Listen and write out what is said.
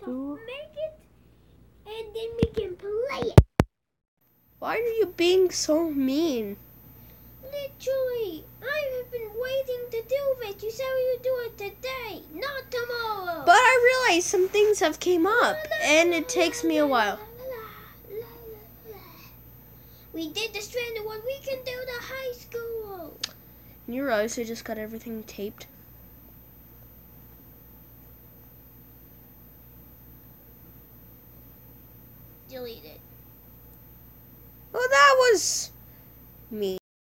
do. Make it, and then we can play it. Why are you being so mean? Literally, I have been waiting to do it. You said you do it today, not tomorrow. But I realize some things have came up, and it takes me a while. We did the stranded one. We can do the high school. You realize I just got everything taped? Delete it. Well, that was me.